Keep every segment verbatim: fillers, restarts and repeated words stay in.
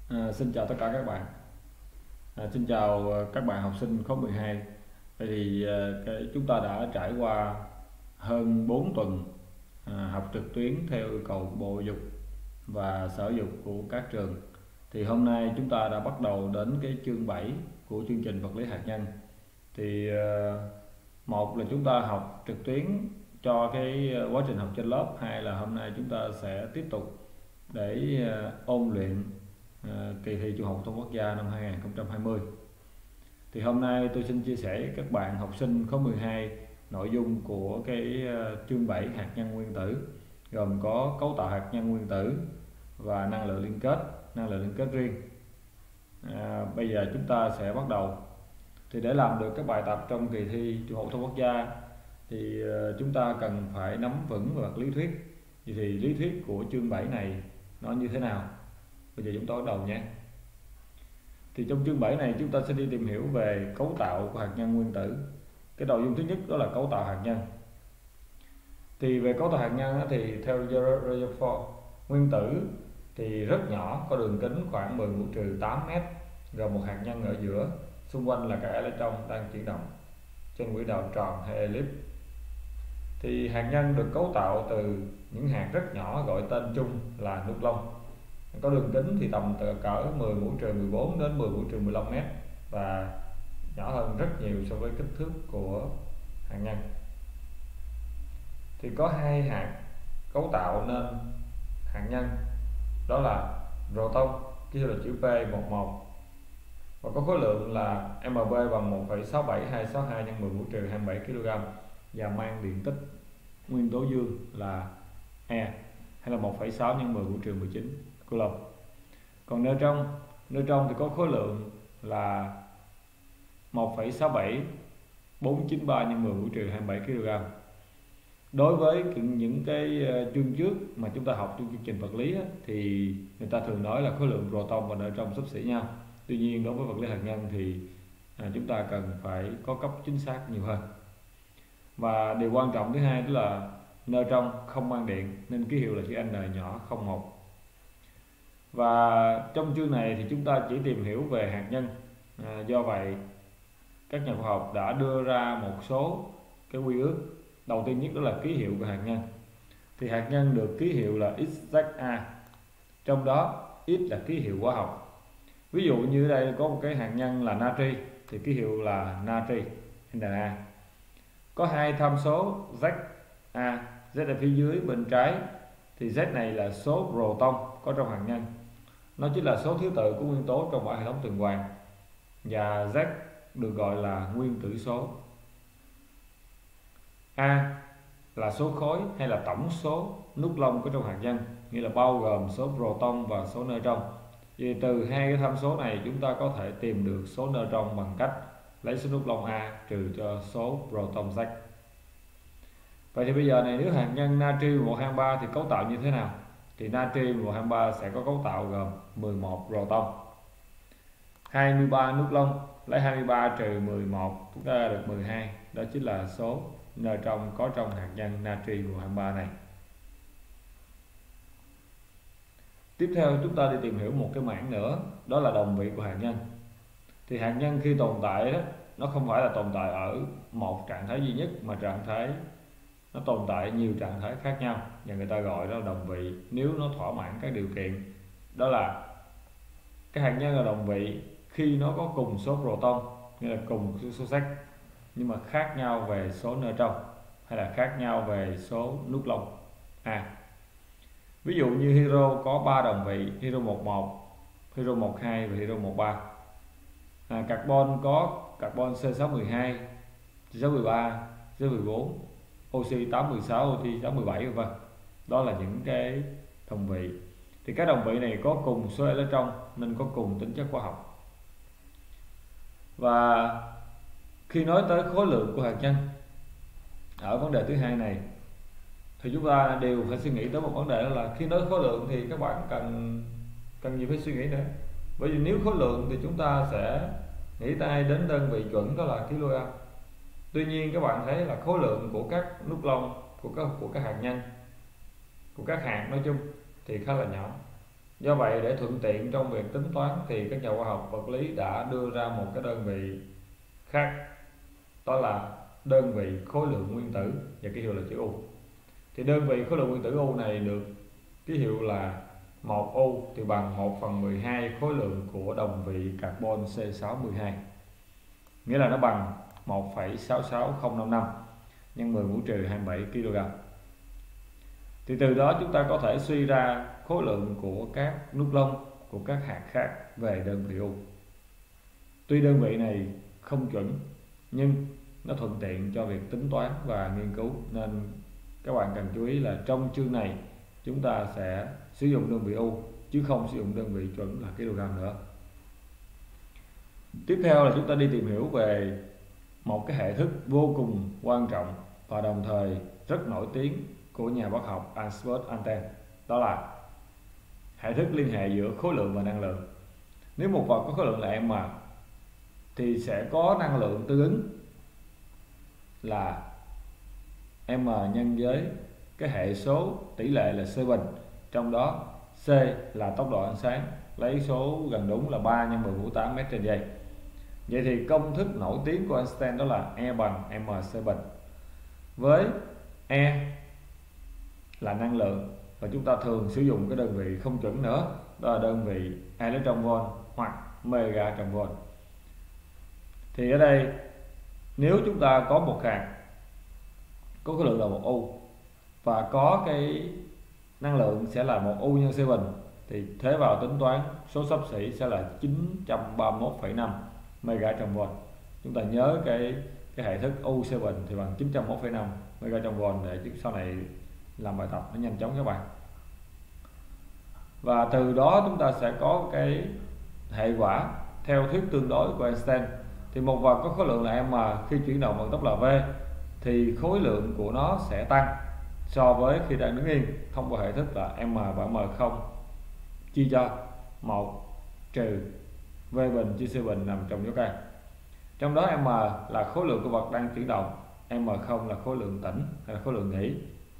À, xin chào tất cả các bạn. À, xin chào ờ, các bạn học sinh khối mười hai. Vậy thì ờ, cái, chúng ta đã trải qua hơn bốn tuần à, học trực tuyến theo yêu cầu Bộ Dục và Sở Dục của các trường. Thì hôm nay chúng ta đã bắt đầu đến cái chương bảy của chương trình vật lý hạt nhân. Thì ờ, một là chúng ta học trực tuyến cho cái ờ, quá trình học trên lớp, hai là hôm nay chúng ta sẽ tiếp tục để ờ, ôn luyện ờ, kỳ thi Trung học phổ thông quốc gia năm hai không hai không. Thì hôm nay tôi xin chia sẻ với các bạn học sinh khối mười hai nội dung của cái ờ, chương bảy hạt nhân nguyên tử, gồm có cấu tạo hạt nhân nguyên tử và năng lượng liên kết, năng lượng liên kết riêng. À, bây giờ chúng ta sẽ bắt đầu. Thì để làm được các bài tập trong kỳ thi Trung học phổ thông quốc gia thì ờ, chúng ta cần phải nắm vững về mặt lý thuyết. Vậy thì lý thuyết của chương bảy này nó như thế nào? Bây giờ chúng ta bắt đầu nhé. Thì trong chương bảy này chúng ta sẽ đi tìm hiểu về cấu tạo của hạt nhân nguyên tử. Cái nội dung thứ nhất đó là cấu tạo hạt nhân. Thì về cấu tạo hạt nhân thì theo Rutherford, nguyên tử thì rất nhỏ, có đường kính khoảng mười mũ trừ tám mét, gồm một hạt nhân ở giữa, xung quanh là các electron đang chuyển động trên quỹ đạo tròn hay elip. Thì hạt nhân được cấu tạo từ những hạt rất nhỏ gọi tên chung là nucleon, có đường kính thì tầm từ cỡ mười mũ trừ mười bốn đến mười mũ trừ mười lăm mét và nhỏ hơn rất nhiều so với kích thước của hạt nhân. Thì có hai hạt cấu tạo nên hạt nhân, đó là proton, ký hiệu là chữ P mười một, và có khối lượng là Mb bằng một phẩy sáu bảy hai sáu hai nhân mười mũ trừ hai mươi bảy ki lô gam và mang điện tích nguyên tố dương là E, hay là một phẩy sáu nhân mười mũ trừ mười chín coulomb. Còn neutron, neutron thì có khối lượng là một phẩy sáu bảy bốn chín ba nhân mười mũ trừ hai mươi bảy ki lô gam. Đối với những cái chương trước mà chúng ta học trong chương trình vật lý á, thì người ta thường nói là khối lượng proton và neutron xấp xỉ nhau. Tuy nhiên đối với vật lý hạt nhân thì à, chúng ta cần phải có cấp chính xác nhiều hơn. Và điều quan trọng thứ hai đó là neutron không mang điện nên ký hiệu là chữ N nhỏ không một. Và trong chương này thì chúng ta chỉ tìm hiểu về hạt nhân. À, do vậy các nhà khoa học đã đưa ra một số cái quy ước. Đầu tiên nhất đó là ký hiệu của hạt nhân. Thì hạt nhân được ký hiệu là X Z A, trong đó X là ký hiệu hóa học. Ví dụ như ở đây có một cái hạt nhân là natri thì ký hiệu là natri Na. Có hai tham số Z A, Z ở phía dưới bên trái, thì Z này là số proton có trong hạt nhân, nó chính là số thứ tự của nguyên tố trong mọi hệ thống tuần hoàn, và Z được gọi là nguyên tử số. A là số khối hay là tổng số nucleon có trong hạt nhân, nghĩa là bao gồm số proton và số neutron. Vì từ hai cái tham số này chúng ta có thể tìm được số neutron bằng cách lấy số nucleon A trừ cho số proton Z. Vậy thì bây giờ này, nếu hạt nhân natri một hai ba thì cấu tạo như thế nào? Thì natri một hai ba sẽ có cấu tạo gồm mười một proton, hai mươi ba nucleon, lấy hai mươi ba trừ mười một chúng ta ra được mười hai, đó chính là số neutron có trong hạt nhân natri một hai ba này. Tiếp theo chúng ta đi tìm hiểu một cái mảng nữa, đó là đồng vị của hạt nhân. Thì hạt nhân khi tồn tại đó, nó không phải là tồn tại ở một trạng thái duy nhất, mà trạng thái nó tồn tại nhiều trạng thái khác nhau, và người ta gọi đó là đồng vị nếu nó thỏa mãn các điều kiện. Đó là cái hạt nhân là đồng vị khi nó có cùng số proton, nghĩa là cùng số Z, nhưng mà khác nhau về số neutron hay là khác nhau về số nucleon A. Ví dụ như hydro có ba đồng vị, hydro một một, hydro một hai và hydro một ba. À, carbon có carbon C sáu một hai, C sáu một ba, C sáu một bốn, oxy tám một sáu, oxy tám một bảy vân vân. Đó là những cái đồng vị. Thì các đồng vị này có cùng số electron nên có cùng tính chất hóa học. Và khi nói tới khối lượng của hạt nhân ở vấn đề thứ hai này thì chúng ta đều phải suy nghĩ tới một vấn đề, đó là khi nói khối lượng thì các bạn cần cần gì phải suy nghĩ nữa. Bởi vì nếu khối lượng thì chúng ta sẽ nghĩ tay đến đơn vị chuẩn, đó là kg. Tuy nhiên các bạn thấy là khối lượng của các nucleon, của các của các hạt nhân, của các hạt nói chung thì khá là nhỏ. Do vậy để thuận tiện trong việc tính toán thì các nhà khoa học vật lý đã đưa ra một cái đơn vị khác, đó là đơn vị khối lượng nguyên tử và ký hiệu là chữ U. Thì đơn vị khối lượng nguyên tử U này được ký hiệu là một U thì bằng một phần mười hai khối lượng của đồng vị carbon C sáu mươi hai, nghĩa là nó bằng một phẩy sáu sáu không năm năm nhân mười mũ trừ hai mươi bảy ki lô gam. Thì từ đó chúng ta có thể suy ra khối lượng của các nút lông của các hạt khác về đơn vị U. Tuy đơn vị này không chuẩn nhưng nó thuận tiện cho việc tính toán và nghiên cứu, nên các bạn cần chú ý là trong chương này chúng ta sẽ sử dụng đơn vị U chứ không sử dụng đơn vị chuẩn là kg nữa. Tiếp theo là chúng ta đi tìm hiểu về một cái hệ thức vô cùng quan trọng và đồng thời rất nổi tiếng của nhà bác học Albert Einstein, đó là hệ thức liên hệ giữa khối lượng và năng lượng. Nếu một vật có khối lượng là m thì sẽ có năng lượng tương ứng là m nhân với cái hệ số tỷ lệ là C bình, trong đó C là tốc độ ánh sáng, lấy số gần đúng là ba nhân mười mũ tám mét trên giây. Vậy thì công thức nổi tiếng của Einstein đó là E bằng mc bình, với E là năng lượng và chúng ta thường sử dụng cái đơn vị không chuẩn nữa, đó là đơn vị electron volt hoặc megatron volt. Thì ở đây nếu chúng ta có một hạt có khối lượng là một U và có cái năng lượng sẽ là một U nhân C bình, thì thế vào tính toán số xấp xỉ sẽ là chín trăm ba mươi mốt phẩy năm megatron volt. Chúng ta nhớ cái cái hệ thức U C bình thì bằng chín trăm ba mươi mốt phẩy năm megatron volt để sau này làm bài tập nó nhanh chóng các bạn. Và từ đó chúng ta sẽ có cái hệ quả theo thuyết tương đối của Einstein. Thì một vật có khối lượng là m khi chuyển động vận tốc là v thì khối lượng của nó sẽ tăng so với khi đang đứng yên, thông qua hệ thức là m bằng m không chia cho một trừ v bình chia c bình nằm trong dấu căn. Trong đó m là khối lượng của vật đang chuyển động, m không là khối lượng tĩnh hay là khối lượng nghỉ.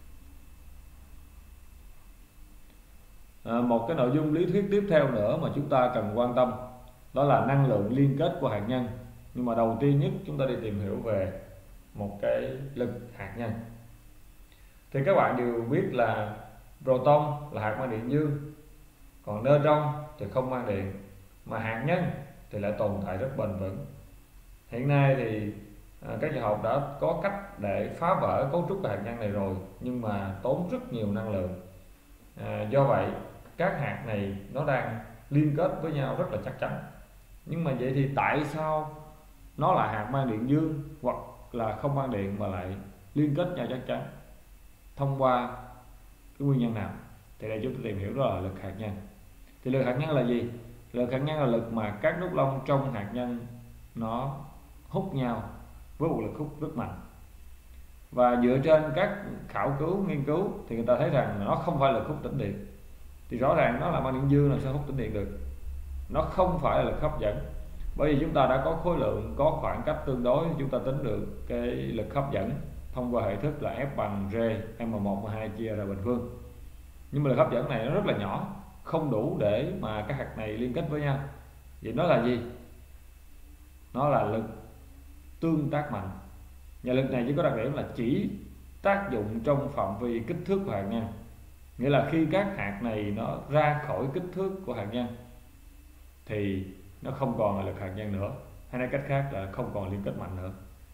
À, một cái nội dung lý thuyết tiếp theo nữa mà chúng ta cần quan tâm đó là năng lượng liên kết của hạt nhân. Nhưng mà đầu tiên nhất chúng ta đi tìm hiểu về một cái lực hạt nhân. Thì các bạn đều biết là proton là hạt mang điện dương, còn neutron thì không mang điện, mà hạt nhân thì lại tồn tại rất bền vững. Hiện nay thì à, các nhà học đã có cách để phá vỡ cấu trúc của hạt nhân này rồi, nhưng mà tốn rất nhiều năng lượng. À, do vậy các hạt này nó đang liên kết với nhau rất là chắc chắn. Nhưng mà vậy thì tại sao nó là hạt mang điện dương hoặc là không mang điện mà lại liên kết nhau chắc chắn? Thông qua cái nguyên nhân nào? Thì đây chúng ta tìm hiểu đó là lực hạt nhân. Thì lực hạt nhân là gì? Lực hạt nhân là lực mà các nút lông trong hạt nhân nó hút nhau với một lực hút rất mạnh. Và dựa trên các khảo cứu, nghiên cứu thì người ta thấy rằng nó không phải là lực hút tĩnh điện. Thì rõ ràng nó là mang điện dương làm sao hút tĩnh điện được? Nó không phải là lực hấp dẫn. Bởi vì chúng ta đã có khối lượng, có khoảng cách tương đối, chúng ta tính được cái lực hấp dẫn thông qua hệ thức là F bằng R M một M hai chia ra bình phương. Nhưng mà lực hấp dẫn này nó rất là nhỏ, không đủ để mà các hạt này liên kết với nhau. Vậy nó là gì? Nó là lực tương tác mạnh. Và lực này chỉ có đặc điểm là chỉ tác dụng trong phạm vi kích thước của hạt nhân. Nghĩa là khi các hạt này nó ra khỏi kích thước của hạt nhân thì nó không còn là lực hạt nhân nữa, hay nói cách khác là không còn liên kết mạnh nữa.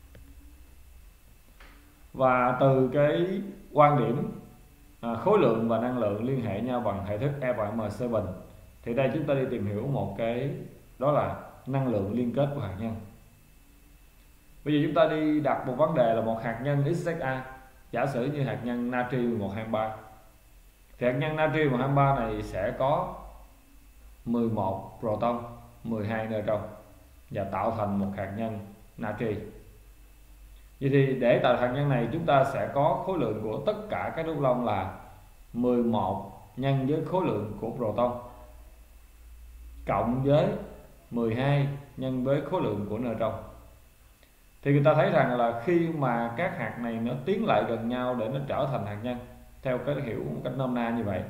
Và từ cái quan điểm à, khối lượng và năng lượng liên hệ nhau bằng hệ thức E bằng mc bình, thì đây chúng ta đi tìm hiểu một cái đó là năng lượng liên kết của hạt nhân. Bây giờ chúng ta đi đặt một vấn đề là một hạt nhân X A, giả sử như hạt nhân natri mười một hai ba. Thì hạt nhân natri mười một hai ba này sẽ có mười một proton, mười hai neutron và tạo thành một hạt nhân natri. Vậy thì để tạo hạt nhân này chúng ta sẽ có khối lượng của tất cả các nút lông là mười một nhân với khối lượng của proton cộng với mười hai nhân với khối lượng của neutron. Thì người ta thấy rằng là khi mà các hạt này nó tiến lại gần nhau để nó trở thành hạt nhân theo cái hiểu một cách nôm na như vậy,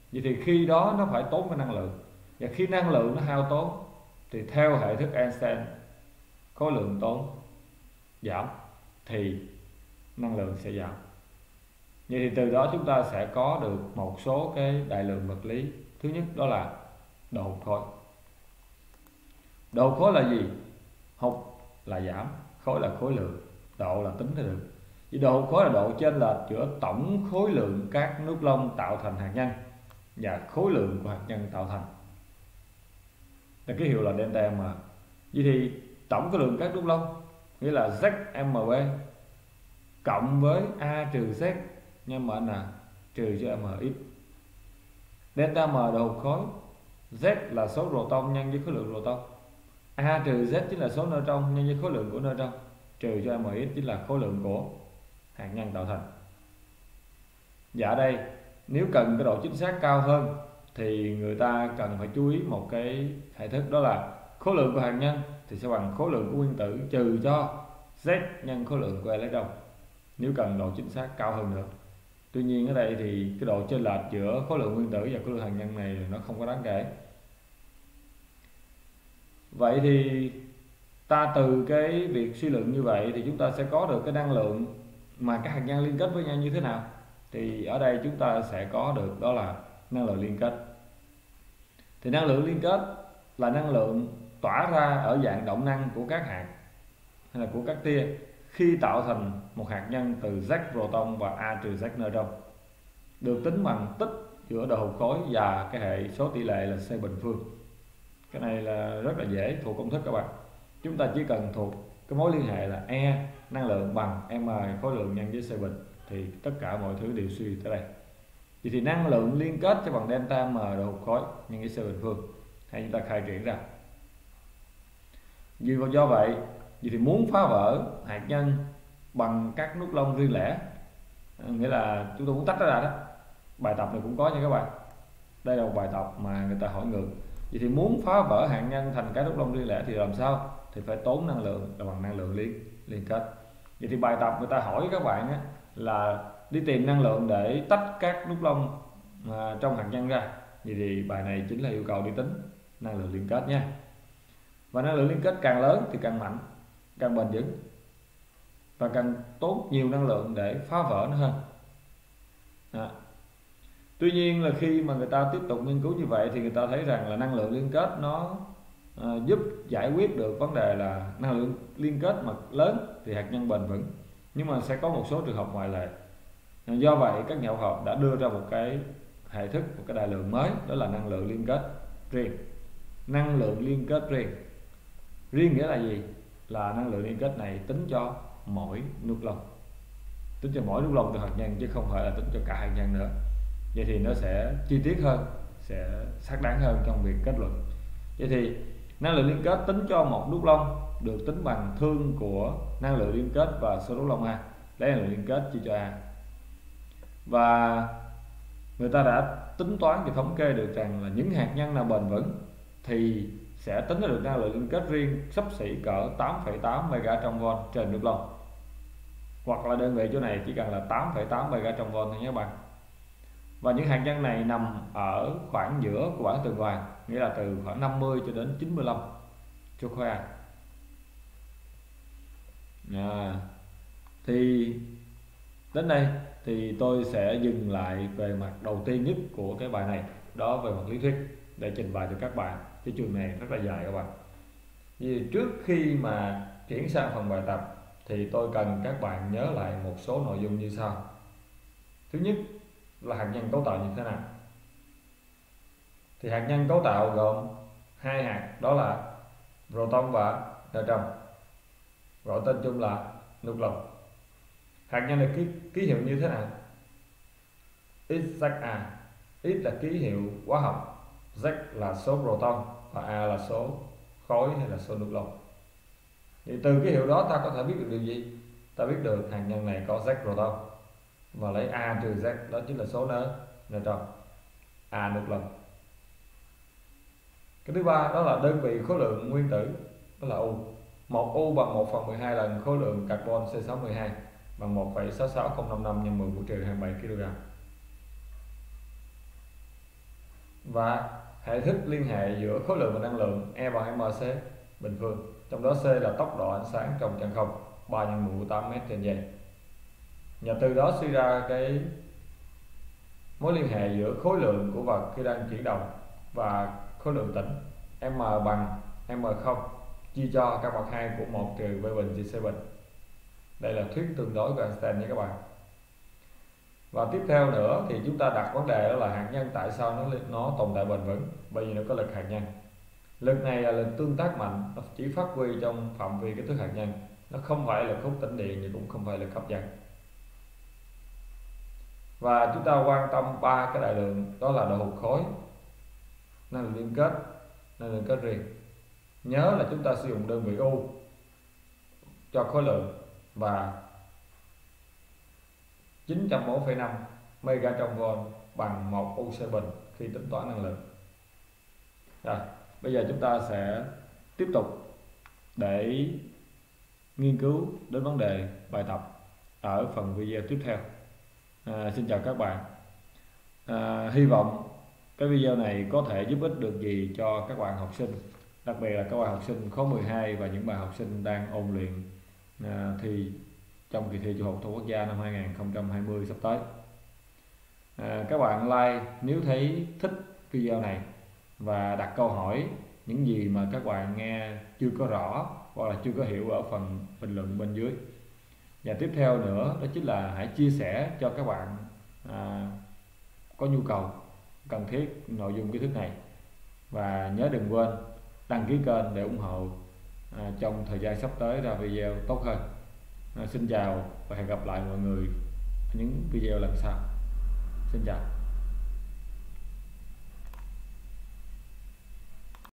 Vậy thì khi đó nó phải tốn cái năng lượng, và khi năng lượng nó hao tốn thì theo hệ thức Einstein, khối lượng tốn giảm thì năng lượng sẽ giảm. Vậy thì từ đó chúng ta sẽ có được một số cái đại lượng vật lý. Thứ nhất đó là độ hụt khối. Độ hụt khối là gì? Hụt là giảm, khối là khối lượng, độ là tính ra được. Vì độ hụt khối là độ chênh lệch giữa tổng khối lượng các nút lông tạo thành hạt nhân và khối lượng của hạt nhân tạo thành. Là ký hiệu là delta M. Vậy thì tổng khối lượng các nút lông nghĩa là Z M B cộng với A trừ Z nhân M N trừ cho M X. Delta M độ hụt khối, Z là số proton nhân với khối lượng proton, A trừ Z chính là số neutron nhân với khối lượng của neutron, trừ cho M X chính là khối lượng của hạt nhân tạo thành. Và ở đây nếu cần cái độ chính xác cao hơn thì người ta cần phải chú ý một cái hệ thức, đó là khối lượng của hạt nhân thì sẽ bằng khối lượng của nguyên tử trừ cho Z nhân khối lượng của electron, nếu cần độ chính xác cao hơn nữa. Tuy nhiên ở đây thì cái độ chênh lệch giữa khối lượng nguyên tử và khối lượng hạt nhân này nó không có đáng kể. Vậy thì ta từ cái việc suy luận như vậy thì chúng ta sẽ có được cái năng lượng mà các hạt nhân liên kết với nhau như thế nào. Thì ở đây chúng ta sẽ có được đó là năng lượng liên kết. Thì năng lượng liên kết là năng lượng tỏa ra ở dạng động năng của các hạt hay là của các tia khi tạo thành một hạt nhân từ Z proton và A trừ Z neutron, được tính bằng tích giữa độ hụt khối và cái hệ số tỷ lệ là C bình phương. Cái này là rất là dễ thuộc công thức các bạn. Chúng ta chỉ cần thuộc cái mối liên hệ là E năng lượng bằng M khối lượng nhân với C bình thì tất cả mọi thứ đều suy tới đây. Vậy thì năng lượng liên kết cho bằng delta M độ hụt khối nhân với C bình phương, hay chúng ta khai triển ra. Vì do vậy, vậy thì muốn phá vỡ hạt nhân bằng các nút lông riêng lẻ, nghĩa là chúng tôi muốn tách nó ra đó. Bài tập này cũng có nha các bạn. Đây là một bài tập mà người ta hỏi ngược. Vậy thì muốn phá vỡ hạt nhân thành cái nút lông riêng lẻ thì làm sao? Thì phải tốn năng lượng là bằng năng lượng liên liên kết. Vậy thì bài tập người ta hỏi các bạn á, là đi tìm năng lượng để tách các nút lông à, trong hạt nhân ra. Vậy thì bài này chính là yêu cầu đi tính năng lượng liên kết nha. Và năng lượng liên kết càng lớn thì càng mạnh, càng bền vững và càng tốn nhiều năng lượng để phá vỡ nó hơn. À. Tuy nhiên là khi mà người ta tiếp tục nghiên cứu như vậy thì người ta thấy rằng là năng lượng liên kết nó à, giúp giải quyết được vấn đề là năng lượng liên kết mà lớn thì hạt nhân bền vững, nhưng mà sẽ có một số trường hợp ngoại lệ. Do vậy các nhà khoa học đã đưa ra một cái hệ thức, một cái đại lượng mới, đó là năng lượng liên kết riêng. Năng lượng liên kết riêng riêng nghĩa là gì? Là năng lượng liên kết này tính cho mỗi nút lông, tính cho mỗi nút lông từ hạt nhân chứ không phải là tính cho cả hạt nhân nữa. Vậy thì nó sẽ chi tiết hơn, sẽ xác đáng hơn trong việc kết luận. Vậy thì năng lượng liên kết tính cho một nút lông được tính bằng thương của năng lượng liên kết và số nút lông A, lấy năng lượng liên kết chia cho A. Và người ta đã tính toán và thống kê được rằng là những hạt nhân nào bền vững thì sẽ tính được năng lượng liên kết riêng xấp xỉ cỡ tám phẩy tám megaton volt trên nút lông, hoặc là đơn vị chỗ này chỉ cần là tám phẩy tám megaton volt thôi nhé các bạn. Và những hạt nhân này nằm ở khoảng giữa của bảng tuần hoàn, nghĩa là từ khoảng năm mươi cho đến chín mươi lăm cho khối A. À, thì đến đây thì tôi sẽ dừng lại về mặt đầu tiên nhất của cái bài này, đó về mặt lý thuyết, để trình bày cho các bạn. Cái trường này rất là dài các bạn. Vì trước khi mà chuyển sang phần bài tập thì tôi cần các bạn nhớ lại một số nội dung như sau. Thứ nhất là hạt nhân cấu tạo như thế nào. Thì hạt nhân cấu tạo gồm hai hạt, đó là proton và neutron, gọi tên chung là nút lông. Hạt nhân được ký, ký hiệu như thế nào? X Z A. X là ký hiệu hóa học, Z là số proton và A là số khối hay là số nút lông. Thì từ cái hiệu đó ta có thể biết được điều gì? Ta biết được hạt nhân này có Z proton và lấy A trừ Z, đó chính là số neutron, A nút lông. Cái thứ ba đó là đơn vị khối lượng nguyên tử, đó là U. Một U bằng một phần mười hai lần khối lượng carbon C sáu mươi hai, bằng một phẩy sáu sáu không năm năm nhân mười mũ trừ hai mươi bảy ki lô gam. và hệ thức liên hệ giữa khối lượng và năng lượng E bằng mc bình phương, trong đó C là tốc độ ánh sáng trong chân không ba nhân mười tám mét trên giây. Và từ đó suy ra cái mối liên hệ giữa khối lượng của vật khi đang chuyển động và khối lượng tĩnh M bằng M không chia cho căn bậc hai của một trừ V bình chia C bình. Đây là thuyết tương đối của Einstein nha các bạn. Và tiếp theo nữa thì chúng ta đặt vấn đề đó là hạt nhân tại sao nó nó tồn tại bền vững, bởi vì nó có lực hạt nhân. Lực này là lực tương tác mạnh, nó chỉ phát huy trong phạm vi kích thước hạt nhân, nó không phải là lực hút tĩnh điện nhưng cũng không phải là lực hấp dẫn. Và chúng ta quan tâm ba cái đại lượng, đó là độ hụt khối, năng lượng liên kết, năng lượng kết riêng. Nhớ là chúng ta sử dụng đơn vị U cho khối lượng và chín trăm bốn phẩy năm mega trong volt bằng một u xê bình khi tính toán năng lượng. Rồi, bây giờ chúng ta sẽ tiếp tục để nghiên cứu đến vấn đề bài tập ở phần video tiếp theo. À, xin chào các bạn. À, hy vọng cái video này có thể giúp ích được gì cho các bạn học sinh, đặc biệt là các bạn học sinh khối mười hai và những bạn học sinh đang ôn luyện à, thi trong kỳ thi Trung học phổ thông quốc gia năm hai nghìn không trăm hai mươi sắp tới. À, các bạn like nếu thấy thích video này và đặt câu hỏi những gì mà các bạn nghe chưa có rõ hoặc là chưa có hiểu ở phần bình luận bên dưới. Và tiếp theo nữa đó chính là hãy chia sẻ cho các bạn à, có nhu cầu cần thiết nội dung kiến thức này, và nhớ đừng quên đăng ký kênh để ủng hộ à, trong thời gian sắp tới ra video tốt hơn. À, xin chào và hẹn gặp lại mọi người ở những video lần sau. Xin chào.